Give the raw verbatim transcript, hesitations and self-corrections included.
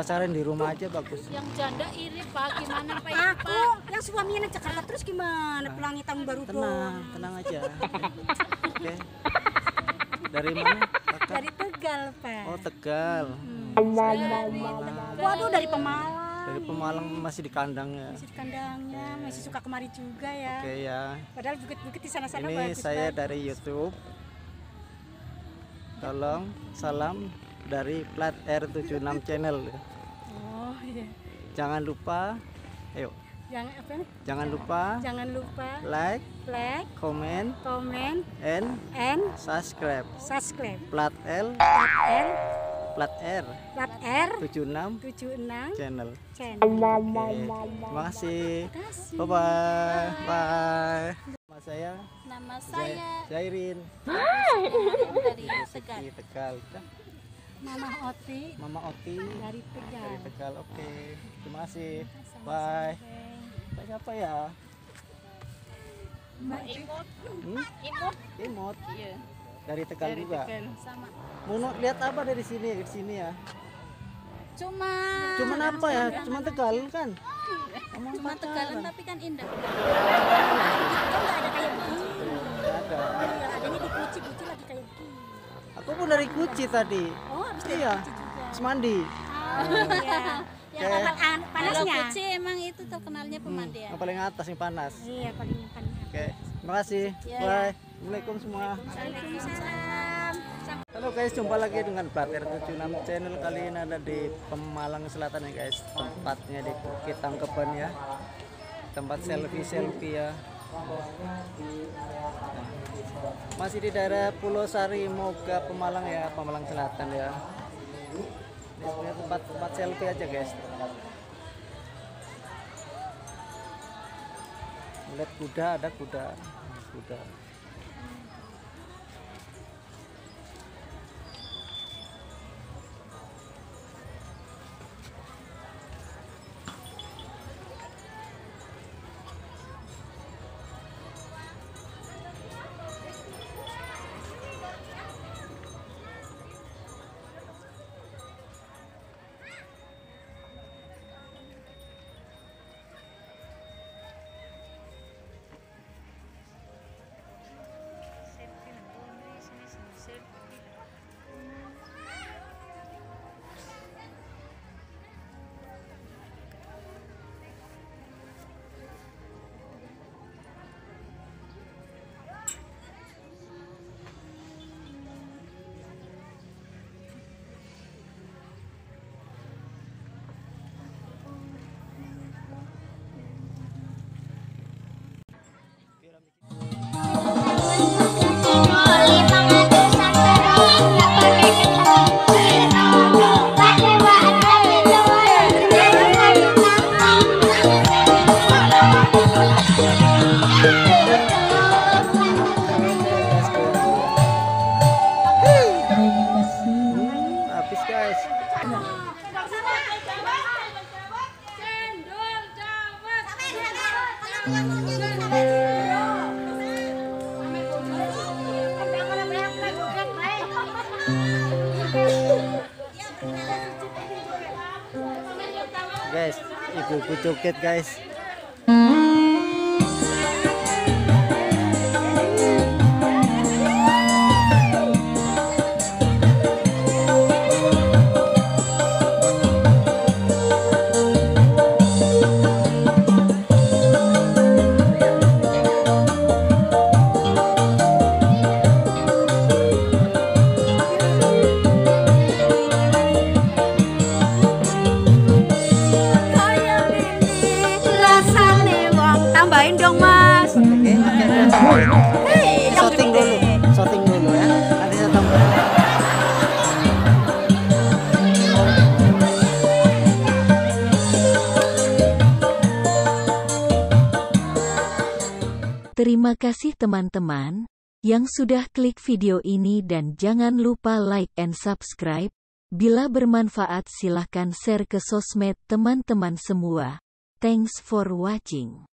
pasaran di rumah aja bagus. Yang janda iri Pak, gimana Pak? Aku yang suaminya di Jakarta terus gimana? Pulangnya tahun baru Tenang, doang. tenang aja. Oke. Dari mana? Kakak? Dari Tegal, Pak. Oh, Tegal. Hmm. Dari Waduh, dari Pemalang. Dari Pemalang masih di kandang ya. Masih di kandangnya, masih suka kemari juga ya. Oke ya. Padahal bukit-bukit di sana-sana Ini bagus saya banget. dari YouTube. Tolong salam dari Plat R tujuh enam channel. Oh iya. Jangan lupa, ayo. Jangan apa nih? Jangan lupa Jangan lupa like, like, comment, komen, and and subscribe. subscribe. Plat L, Plat R, Plat R plat R tujuh enam tujuh enam channel. channel. Oke, terima kasih. Kasih. Bye bye. Bye. Nama saya nama Zai- saya Zairin. dari Tegal. Di Tegal. Dah. Mama Oti Mama Oti dari Tegal. dari Tegal. Oke. Terima kasih. Bye. Pak siapa ya? Mbak Imut. Hmm? Imut. Imot. Iya. Dari Tegal Dari juga. Tegal. Sama. Mau lihat apa dari sini? Dari sini ya. Cuma Cuman apa ya? Cuman Tegal kan? Omong cuma pacaran. Tegalan tapi kan indah. Kan nggak ada kayak begini. Nggak ada. Iya, adanya di Kuci, Kuci lagi kayak begini. Aku pun dari Kuci tadi. Oh, habis dari Iya. Kuci juga. Terus mandi. Oh, iya. Yang Oke. tempat an- Kalau panasnya. Kuci emang itu terkenalnya pemandian. Yang paling atas yang panas. Iya, paling panas. Oke. Terima kasih. Ya. Bye. Assalamualaikum semua. Waalaikumsalam. Halo guys, jumpa lagi dengan Plat R tujuh enam channel. Kali ini ada di Pemalang Selatan ya guys. Tempatnya di Bukit Tangkeban ya. Tempat selfie-selfie ya. Nah, masih di daerah Pulau Sari, Moga, Pemalang ya, Pemalang Selatan ya. Ini sebenarnya tempat-tempat selfie aja guys. Lihat kuda, ada kuda. Kuda. Habis guys. Guys, ibu-ibu joget guys. Tambahin dong mas. Oke, Hei, yang shooting gede. dulu, shooting dulu ya. Nanti saya tambah. Terima kasih teman-teman yang sudah klik video ini dan jangan lupa like and subscribe. Bila bermanfaat silahkan share ke sosmed teman-teman semua. Thanks for watching.